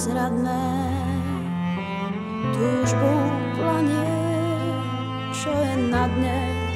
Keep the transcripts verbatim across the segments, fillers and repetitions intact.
bezradné, túžbu planie, čo je na dne.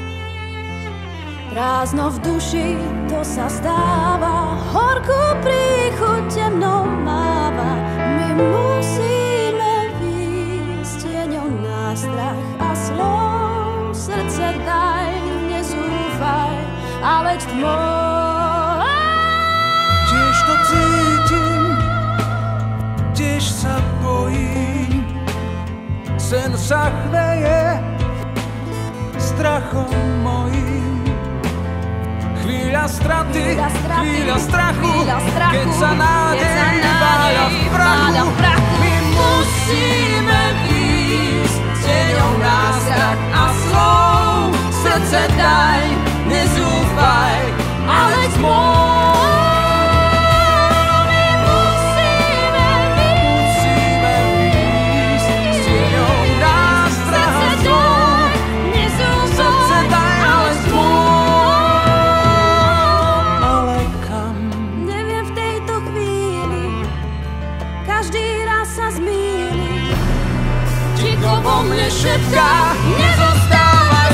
Prázdno v duši, to sa stáva, horkú príchuť temnou máva. My musíme výjsť tieňou na strach a slov. Srdce daj, nezúfaj, a leď tmou. Tiež to cítim, tiež sa bojím, sen sa chveje strachom mojím. Chvíľa straty, chvíľa strachu, keď sa nádej váľa v prachu. My musíme výjsť tieňou na strach a slov. Srdce daj, nezúfaj, ale tmou. Vo mne šepká, nezostávaj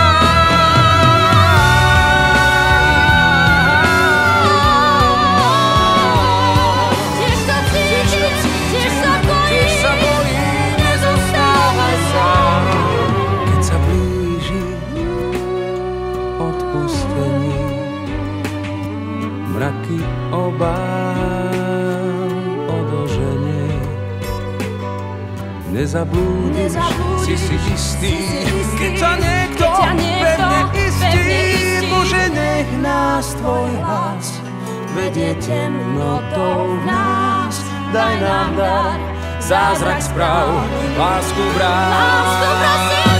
sám. Tiež sa cítim, tiež sa bojím, nezostávaj sám. Keď sa blíži odpustenie, mraky obáv odoženie. Nezablúdiš, si si istý, keď ťa niekto pevne istí. Bože, nech nás tvoj hlas vedie temnotou v nás. Daj nám dar, zázrak správ, lásku vrát.